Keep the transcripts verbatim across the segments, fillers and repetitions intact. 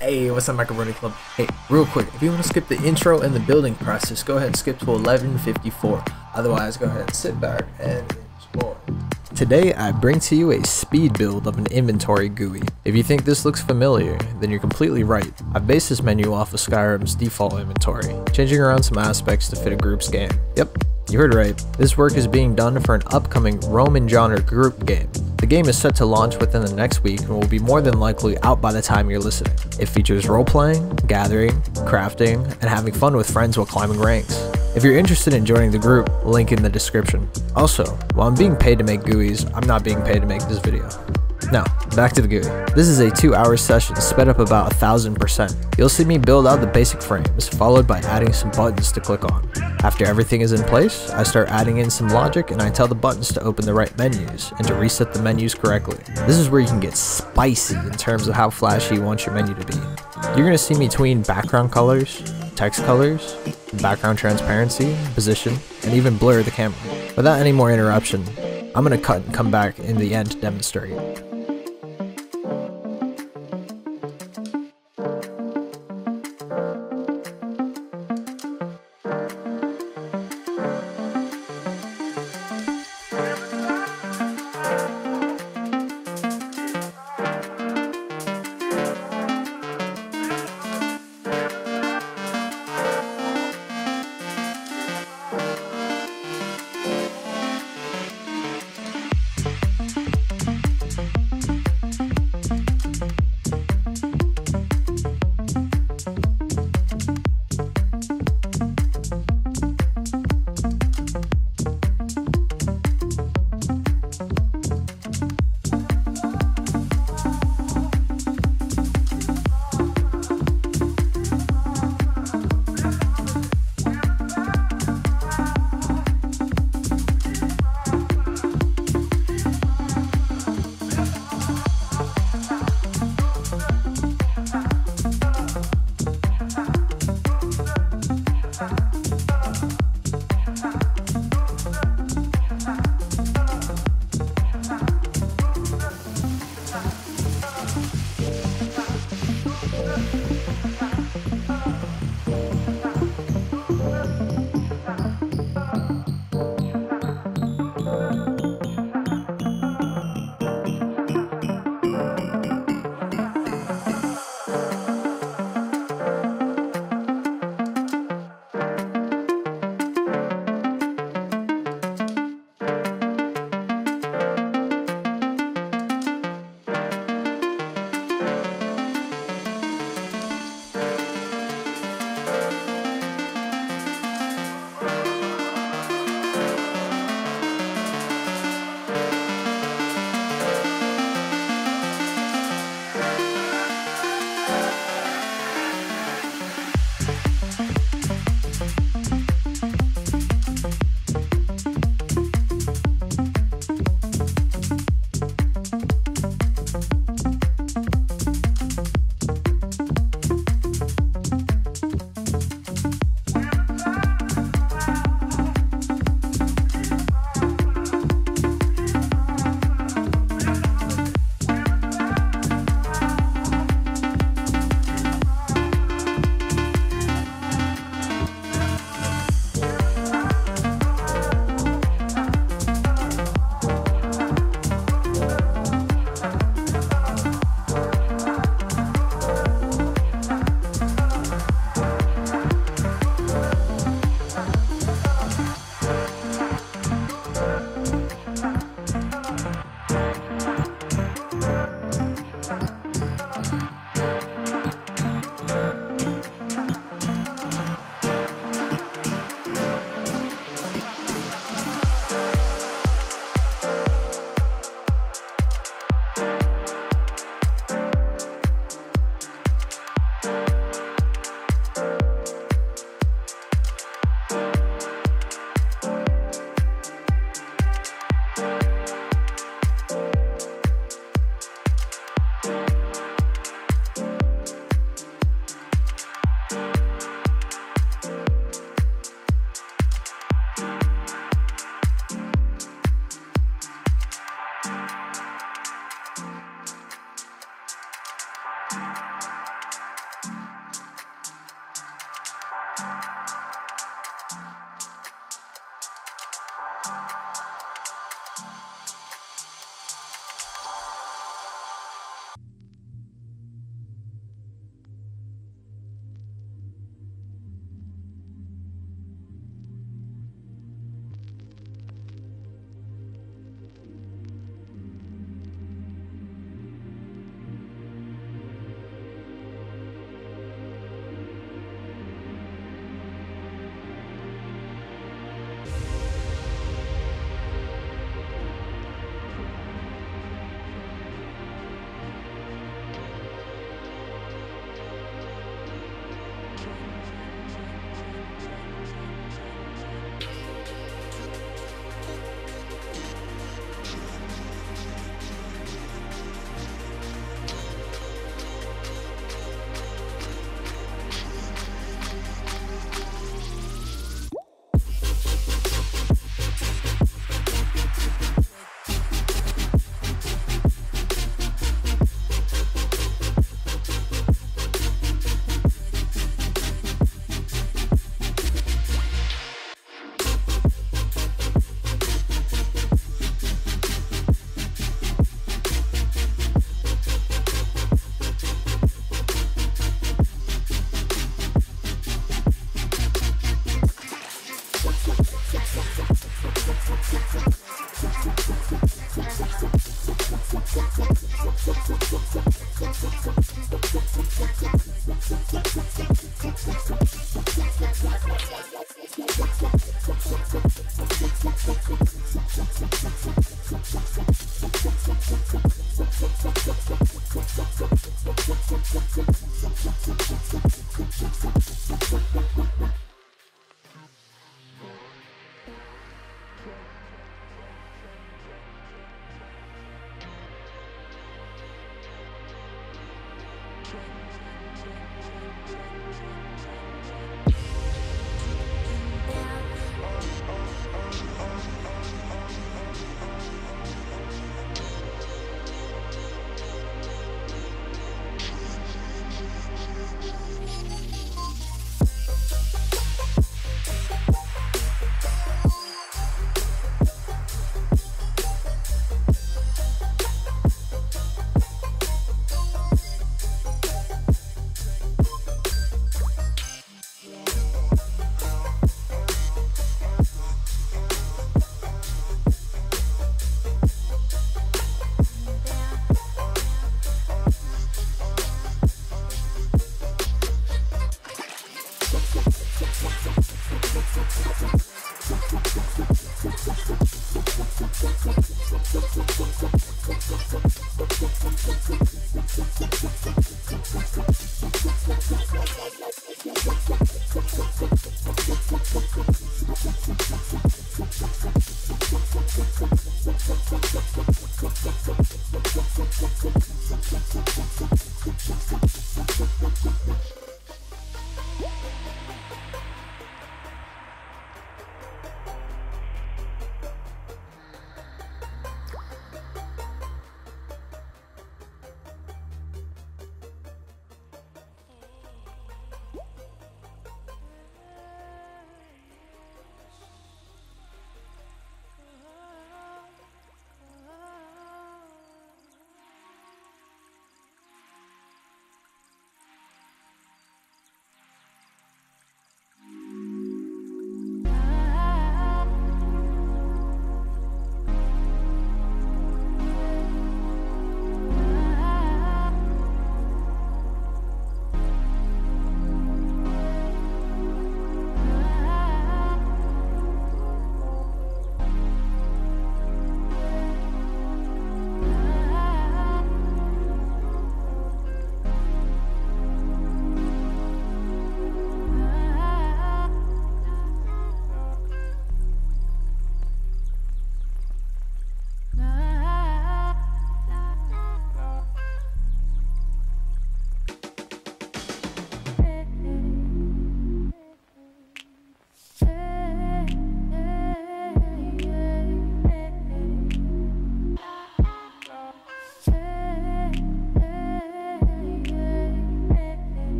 Hey, what's up, Macaroni Club? Hey, real quick, if you want to skip the intro and the building process, go ahead and skip to eleven fifty-four. Otherwise, go ahead and sit back and enjoy. Today, I bring to you a speed build of an inventory G U I. If you think this looks familiar, then you're completely right. I've based this menu off of Skyrim's default inventory, changing around some aspects to fit a group's game. Yep, you heard right. This work is being done for an upcoming Roman genre group game. The game is set to launch within the next week and will be more than likely out by the time you're listening. It features role-playing, gathering, crafting, and having fun with friends while climbing ranks. If you're interested in joining the group, link in the description. Also, while I'm being paid to make G U Is, I'm not being paid to make this video. Now, back to the G U I. This is a two hour session sped up about a thousand percent. You'll see me build out the basic frames, followed by adding some buttons to click on. After everything is in place, I start adding in some logic and I tell the buttons to open the right menus and to reset the menus correctly. This is where you can get spicy in terms of how flashy you want your menu to be. You're going to see me tween background colors, text colors, background transparency, position, and even blur the camera. Without any more interruption, I'm going to cut and come back in the end to demonstrate.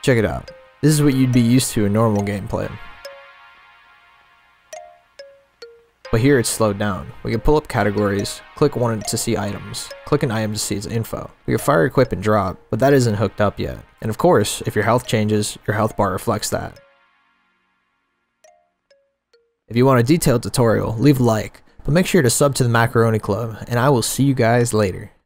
Check it out. This is what you'd be used to in normal gameplay. But here it's slowed down. We can pull up categories, click one to see items, click an item to see its info. We can fire, equip, and drop, but that isn't hooked up yet. And of course, if your health changes, your health bar reflects that. If you want a detailed tutorial, leave a like, but make sure to sub to the Macaroni Club, and I will see you guys later.